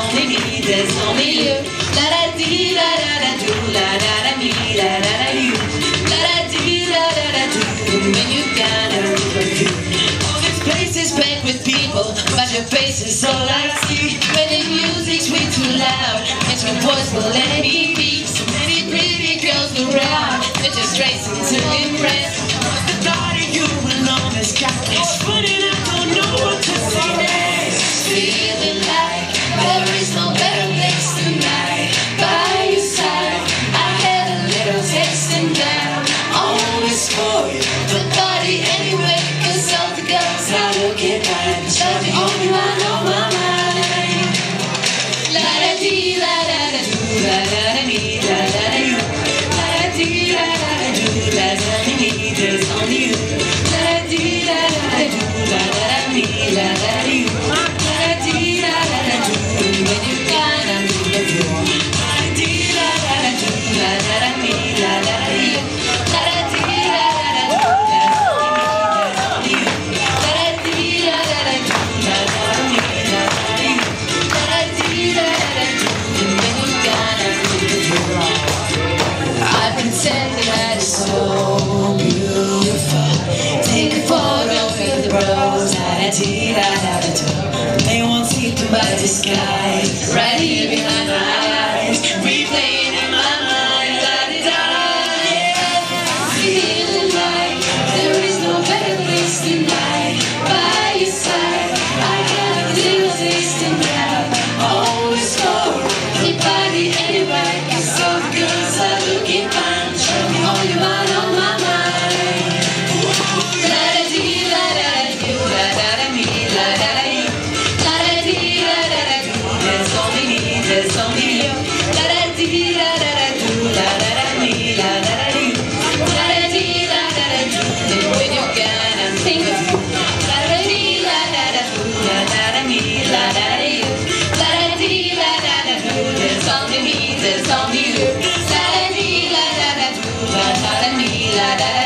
only me, there's only you. La da dee la da da do, la da da me, la da da you. La da dee la da da do, when you gotta do it you. All this place is packed with people, but your face is all I see. When the music's way too loud, it's my voice will let me be. So many pretty girls around, they're just racing to impress. The thought of you alone has got me spinning, I don't know what to say next. Feeling like there is no better place tonight. By your side, I had a little taste and now always for you. The party anyway, cause all the girls are looking fine. You're the only one on my mind. La da dee la da da do, la da da me, la da da you. La da dee la da da do, la da da me, there's only you. La da dee la da da do, la da da me, la da da you. La da dee la da da do, when you gotta do the do. La da dee la da da do, la da da me, la da da you. La da dee la da da do, la da da me, there's only you. La da dee la da da do, la da da me, la da da you. La da dee la da da do, when you gotta do the do. I pretend that it's so beautiful. Take a photo with the bros. They won't see through my disguise. Right here behind my eyes, replaying in my mind. Feeling like there is no better place tonight. By your side, I got a little taste and now always for anybody, anybody. Cause all the girls are looking fine. Show me all you want on my mind. La da dee la da da do, la da da me, la da da you. La da dee la da da do, there's only me, there's only you. La da dee la da da do, la da da me, la da da you. La da dee la da da do, and when you're gone I think of you. La da dee la da da do, la da da me, la da da you. La da dee la da da do, there's only me, there's only you. La da dee la da da do, la da da me, la da da